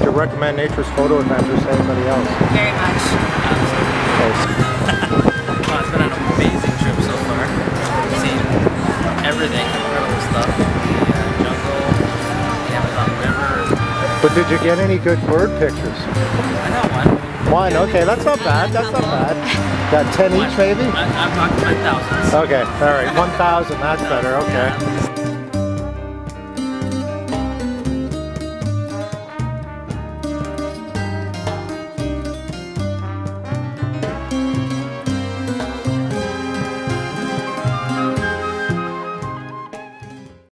you recommend Nature's Photo Adventures to anybody else? Very much. Wow, it's been an amazing trip so far. We've seen everything, incredible stuff. The jungle, the Amazon River. But did you get any good bird pictures? I got one. One, okay, that's not bad, that's not bad. Got 10 each maybe? I'm talking 10,000. Okay, alright, 1,000, that's better, okay.